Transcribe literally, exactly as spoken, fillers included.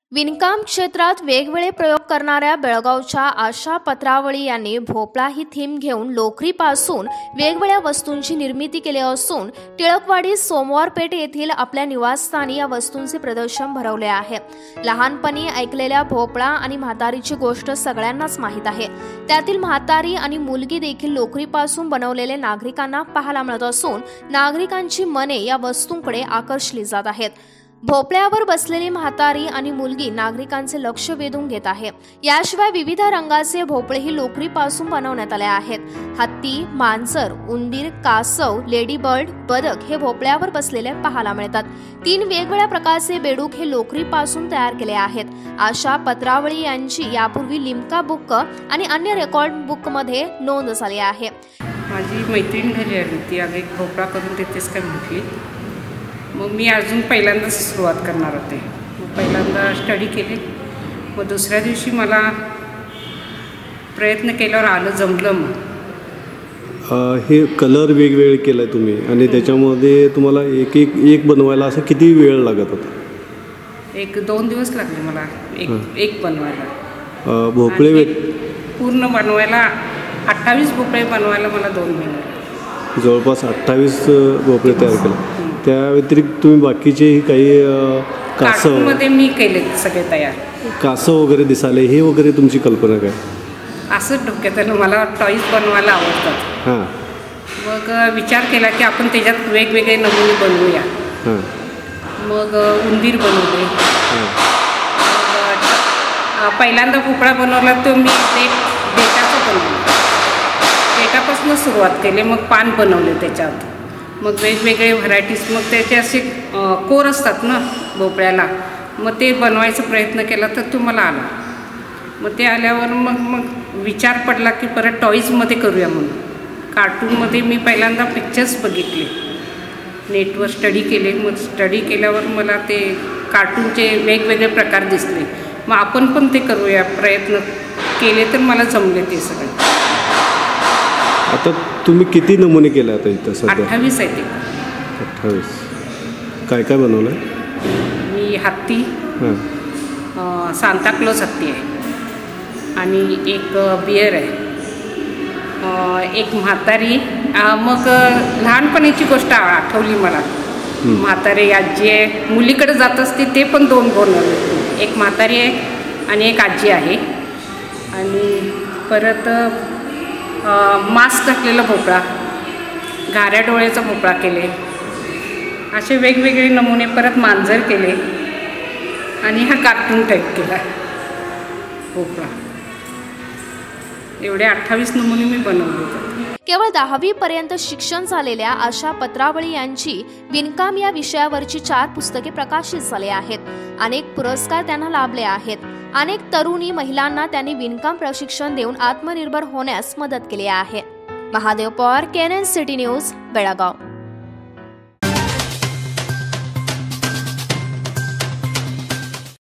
विणकाम क्षेत्रात वेगवेगळे प्रयोग करणाऱ्या बेळगावच्या आशा पत्रावळी यांनी भोपळा ही थीम घेऊन लोकरीपासून वेगवेगळ्या वस्तूंची निर्मिती केली असून टिळकवाडी सोमवारपेठ येथील आपल्या निवासस्थानी या वस्तूंचे प्रदर्शन भरवले आहे। लहानपणी ऐकलेल्या भोपळा आणि म्हातारीची गोष्ट सगळ्यांनाच माहीत आहे। त्यातील म्हातारी आणि मुलगी देखील लोकरीपासून बनवलेले नागरिकांना पाहायला मिळत असून नागरिकांची मने या वस्तूंकडे आकर्षली जात आहेत। भोपळ्यावर बसलेली म्हातारी आणि मुलगी नागरिकांचे लक्ष वेधून घेत आहे। याशिवाय विविध रंगाचे भोपळेही लोकरीपासून बनवण्यात आले आहेत। हत्ती, मांजर, उंदीर, कासव, लेडीबर्ड, बदक हे भोपळ्यावर बसलेले पाहायला मिळतात। तीन वेगवेगळ्या प्रकारचे बेडूक हे लोकरीपासून तयार केले आहेत। आशा पत्रावळी यांची यापूर्वी लिम्का बुक आणि अन्य रेकॉर्ड बुक मध्ये नोंद झाली आहे। माझी मैत्रीण घरी आली, ती अगं एक भोपळा करून देतेस काय म्हटली। मग मी अजून पहिल्यांदाच सुरुवात करणार होते। मग पहिल्यांदा स्टडी केले, मग दुसऱ्या दिवशी मला प्रयत्न केल्यावर आलं, जमलं। मग हे कलर वेगवेगळे केले तुम्ही आणि त्याच्यामध्ये तुम्हाला एक एक एक बनवायला असं किती वेळ लागत होता? एक दोन दिवस लागले मला एक एक बनवायला। भोपळे पूर्ण बनवायला अठ्ठावीस भोपळे बनवायला मला दोन महिने, जवळपास अठ्ठावीस भोपळे तयार केले। त्या व्यतिरिक्त तुम्ही बाकीचे काही कासव मध्ये मी केले सगळे तयार, कासव वगैरे दिसाले, हे वगैरे तुमची कल्पना काय? असं डोक्यात आलं, मला टॉईज बनवायला आवडतात। हां, मग विचार केला की आपण त्याच्यात वेगवेगळे नमुने बनवूया। हां, मग उंदीर बनवले। पहिल्यांदा भोपळा बनवला तो मी देठ देठाचं बनवलं, देठापासून सुरुवात केली। मग पान बनवले त्याच्यात, मग वेगवेगळे व्हरायटीज, मग त्याचे असे कोर असतात ना भोपळ्याला, मग ते बनवायचा प्रयत्न केला तर तो मला आला। मग ते आल्यावर मग मग विचार पडला की परत टॉईजमध्ये करूया म्हणून। कार्टूनमध्ये मी पहिल्यांदा पिक्चर्स बघितले, नेटवर स्टडी केले। मग स्टडी केल्यावर मला ते कार्टूनचे वेगवेगळे प्रकार दिसले। मग आपण पण ते करूया प्रयत्न केले तर मला जमले ते सगळे। आता तुम्ही किती नमुने केले आता इथं सध्या? अठ्ठावीस आहे ते। अठ्ठावीस काय काय बनवलं? मी हत्ती, सांताक्लॉज हत्ती आहे, आणि एक बियर आहे, एक म्हातारी। मग लहानपणीची गोष्ट आठवली मला, म्हातारी आजी आहे, मुलीकडे जात असते ते पण दोन बनवले, एक म्हातारी आहे आणि एक आजी आहे। आणि परत मास्क घातलेला भोपळा, घाऱ्या डोळ्याचा भोपळा केले, असे वेगवेगळे नमुने। परत मांजर केले आणि हा कार्टून टाईप केला भोपळा। एवढे अठ्ठावीस नमुने मी बनवले होते। केवळ दहावी पर्यंत शिक्षण झालेल्या आशा पत्रावळी यांची विणकाम या विषयावरची चार पुस्तके प्रकाशित झाली आहेत। अनेक पुरस्कार त्यांना लाभले आहेत। अनेक तरुणी महिलांना त्यांनी विणकाम प्रशिक्षण देऊन आत्मनिर्भर होण्यास मदत केली आहे। Mahadev Pawar, KNN city news, Belgaum.